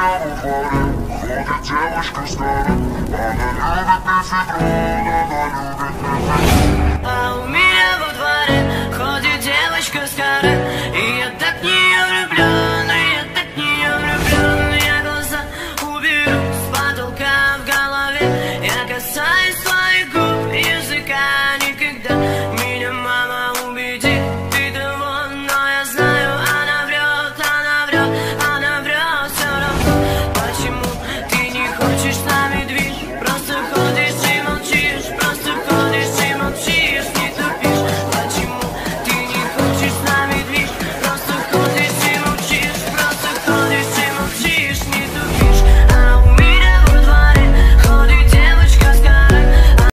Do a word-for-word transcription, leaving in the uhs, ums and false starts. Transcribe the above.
девушка старая, она любит мефедрон, она любит мефедрон. А у меня во дворе ходит девочка старая, и